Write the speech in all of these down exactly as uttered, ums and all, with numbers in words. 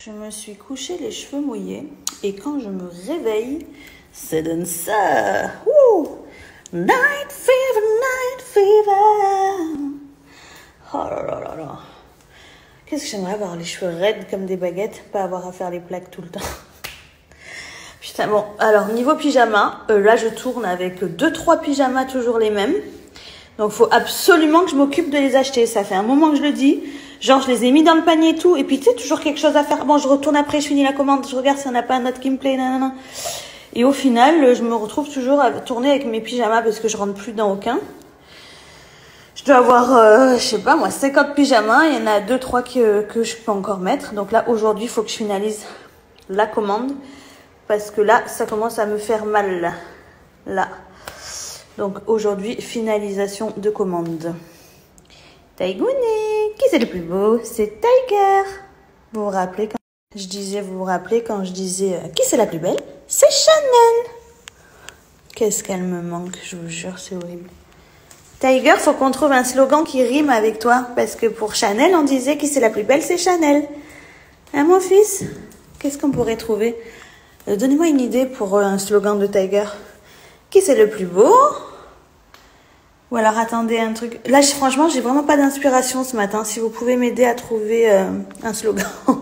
Je me suis couché les cheveux mouillés et quand je me réveille, ça donne ça. Ouh. Night fever, night fever. Oh là là là là. Qu'est-ce que j'aimerais avoir les cheveux raides comme des baguettes, pas avoir à faire les plaques tout le temps. Putain, bon, alors niveau pyjama, euh, là je tourne avec deux trois pyjamas toujours les mêmes. Donc faut absolument que je m'occupe de les acheter. Ça fait un moment que je le dis. Genre je les ai mis dans le panier et tout. Et puis tu sais, toujours quelque chose à faire. Bon, je retourne après, je finis la commande, je regarde s'il n'y en a pas un autre qui me plaît. Nanana. Et au final, je me retrouve toujours à tourner avec mes pyjamas parce que je rentre plus dans aucun. Je dois avoir, euh, je sais pas moi, cinquante pyjamas. Il y en a deux trois que, que je peux encore mettre. Donc là, aujourd'hui, il faut que je finalise la commande. Parce que là, ça commence à me faire mal. Là. Donc aujourd'hui, finalisation de commande. Taïgouné, qui c'est le plus beau? C'est Tiger. Vous vous rappelez quand je disais, vous vous rappelez quand je disais, euh, qui c'est la plus belle? C'est Chanel. Qu'est-ce qu'elle me manque, je vous jure, c'est horrible. Tiger, faut qu'on trouve un slogan qui rime avec toi. Parce que pour Chanel, on disait qui c'est la plus belle, c'est Chanel. Hein, mon fils? Qu'est-ce qu'on pourrait trouver? euh, Donnez-moi une idée pour euh, un slogan de Tiger. Qui c'est le plus beau? Ou alors attendez un truc. Là, je, franchement, j'ai vraiment pas d'inspiration ce matin. Si vous pouvez m'aider à trouver euh, un slogan.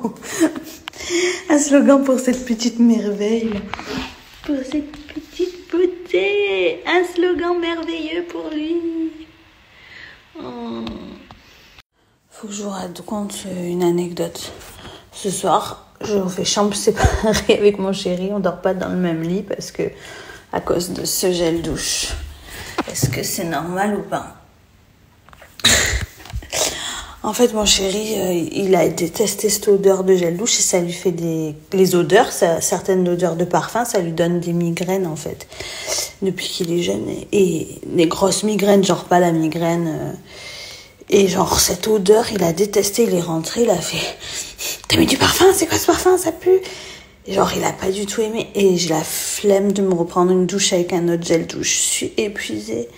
Un slogan pour cette petite merveille. Pour cette petite beauté. Un slogan merveilleux pour lui. Oh. Faut que je vous raconte une anecdote. Ce soir, je fais chambre séparée avec mon chéri. On dort pas dans le même lit parce que à cause de ce gel douche. Est-ce que c'est normal ou pas? En fait, mon chéri, euh, il a détesté cette odeur de gel douche et ça lui fait des... Les odeurs, ça, certaines odeurs de parfum, ça lui donne des migraines, en fait. Depuis qu'il est jeune. Et, et des grosses migraines, genre pas la migraine. Euh, et genre, cette odeur, il a détesté, il est rentré, il a fait... T'as mis du parfum? C'est quoi ce parfum? Ça pue? Et genre, il a pas du tout aimé. Et j'ai la flemme de me reprendre une douche avec un autre gel douche. Je suis épuisée.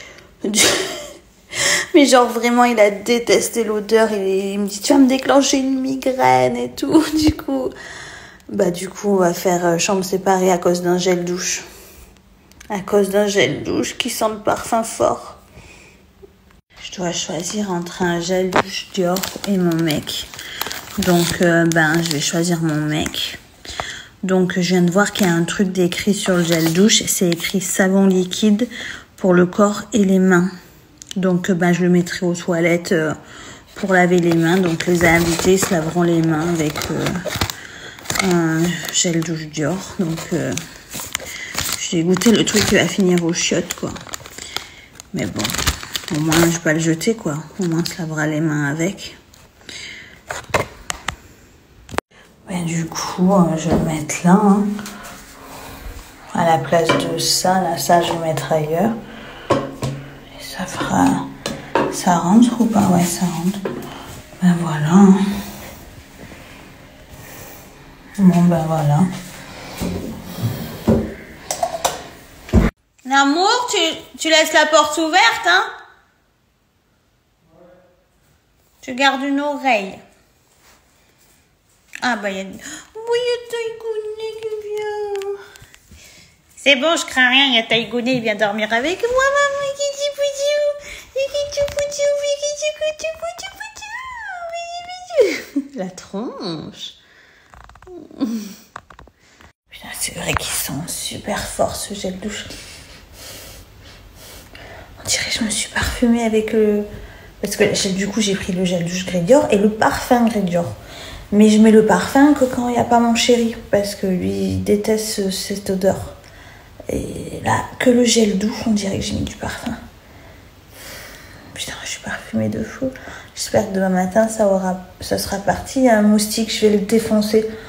Mais genre, vraiment, il a détesté l'odeur. Il, il me dit, tu vas me déclencher une migraine et tout. Du coup, bah du coup, on va faire chambre séparée à cause d'un gel douche. À cause d'un gel douche qui sent le parfum fort. Je dois choisir entre un gel douche Dior et mon mec. Donc, euh, ben, je vais choisir mon mec. Donc, je viens de voir qu'il y a un truc décrit sur le gel douche. C'est écrit savon liquide pour le corps et les mains. Donc, ben, je le mettrai aux toilettes euh, pour laver les mains. Donc, les invités se laveront les mains avec euh, un gel douche Dior. Donc, euh, j'ai goûté le truc qui va finir aux chiottes, quoi. Mais bon, au moins, je vais pas le jeter, quoi. Au moins, on se lavera les mains avec. Ben, du coup, je vais le mettre là, hein. À la place de ça, là, ça, je vais mettre ailleurs. Et ça fera... Ça rentre ou pas? Ouais, ça rentre. Ben voilà. Hein. Bon, ben voilà. L'amour, tu, tu laisses la porte ouverte, hein? Tu gardes une oreille. Ah bah il y a... Oui, il y a Taïgouné qui vient. C'est bon, je crains rien, il y a Taïgouné, il vient dormir avec moi, maman. La tronche. Putain, c'est vrai qu'ils sont super forts, ce gel douche. On dirait que je me suis parfumée avec le... Parce que du coup, j'ai pris le gel douche Grey Dior et le parfum Grey Dior. Mais je mets le parfum que quand il n'y a pas mon chéri. Parce que lui, il déteste cette odeur. Et là, que le gel douche, on dirait que j'ai mis du parfum. Putain, je suis parfumée de fou. J'espère que demain matin, ça, aura, ça sera parti. Il y a un moustique, je vais le défoncer.